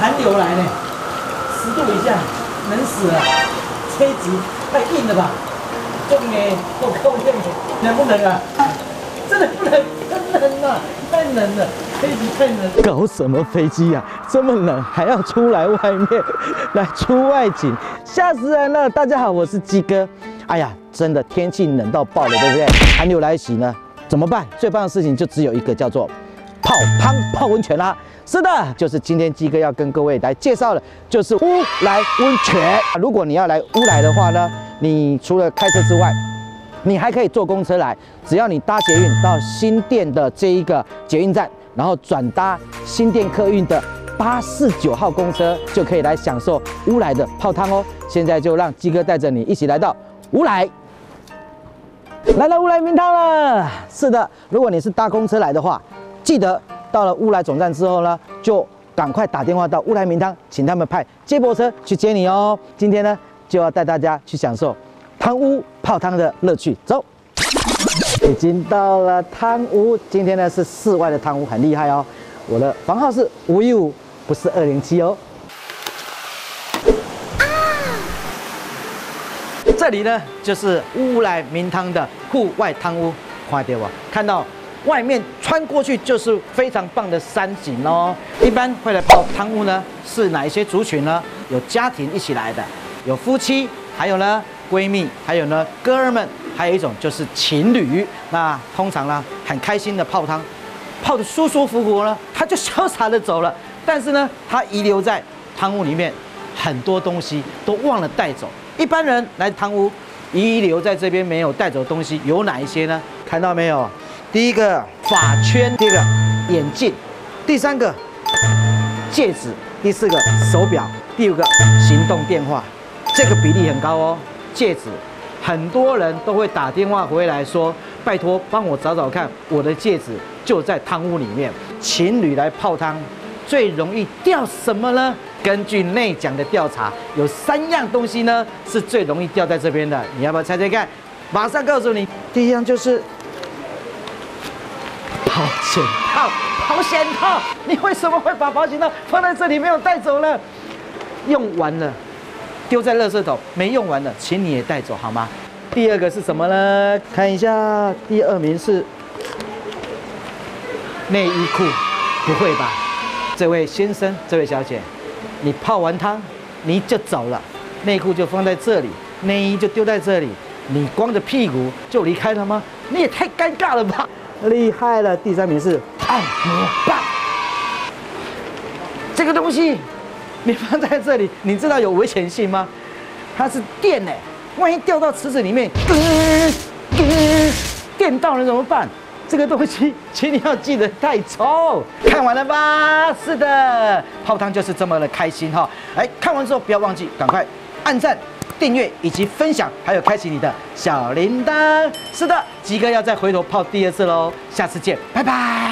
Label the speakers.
Speaker 1: 寒流来呢，10度以下，冷死了。这一集太硬了吧？重哎，我靠，能不能啊？真的不能，真冷啊，太冷了，这一集太冷。
Speaker 2: 搞什么飞机啊？这么冷还要出来外面来出外景，吓死人了！大家好，我是鸡哥。哎呀，真的天气冷到爆了，对不对？寒流来袭呢，怎么办？最棒的事情就只有一个，叫做泡汤泡温泉啦。是的，就是今天鸡哥要跟各位来介绍的，就是乌来温泉。如果你要来乌来的话呢，你除了开车之外，你还可以坐公车来，只要你搭捷运到新店的这一个捷运站，然后转搭新店客运的849号公车，就可以来享受乌来的泡汤哦。现在就让鸡哥带着你一起来到乌来。来到乌来名汤了。是的，如果你是搭公车来的话，记得到了乌来总站之后呢，就赶快打电话到乌来名汤，请他们派接驳车去接你哦。今天呢，就要带大家去享受汤屋泡汤的乐趣。走，已经到了汤屋。今天呢是室外的汤屋，很厉害哦。我的房号是515，不是207哦。这里呢就是乌来名汤的户外汤屋，看到吗？看到外面穿过去就是非常棒的山景哦。一般会来泡汤屋呢，是哪一些族群呢？有家庭一起来的，有夫妻，还有呢闺蜜，还有呢哥儿们，还有一种就是情侣。那通常呢很开心的泡汤，泡得舒舒服服呢，他就潇洒的走了。但是呢，他遗留在汤屋里面很多东西都忘了带走。一般人来汤屋遗留在这边没有带走的东西有哪一些呢？看到没有？第一个发圈，第二个眼镜，第三个戒指，第四个手表，第五个行动电话。这个比例很高哦。戒指，很多人都会打电话回来说，拜托帮我找找看，我的戒指就在汤屋里面。情侣来泡汤最容易掉什么呢？根据内讲的调查，有3样东西呢是最容易掉在这边的。你要不要猜猜看？马上告诉你，第一样就是保险套。保险套，你为什么会把保险套放在这里没有带走呢？用完了，丢在垃圾桶；没用完了，请你也带走好吗？第二个是什么呢？看一下，第2名是内衣裤。不会吧？这位先生，这位小姐，你泡完汤你就走了，内裤就放在这里，内衣就丢在这里，你光着屁股就离开了吗？你也太尴尬了吧！厉害了。第3名是按摩棒。这个东西你放在这里，你知道有危险性吗？它是电哎，万一掉到池子里面，电到了怎么办？这个东西，请你要记得带走。看完了吧？是的，泡汤就是这么的开心哈！哎，看完之后不要忘记赶快按赞、订阅以及分享，还有开启你的小铃铛。是的，鸡哥要再回头泡第2次喽，下次见，拜拜。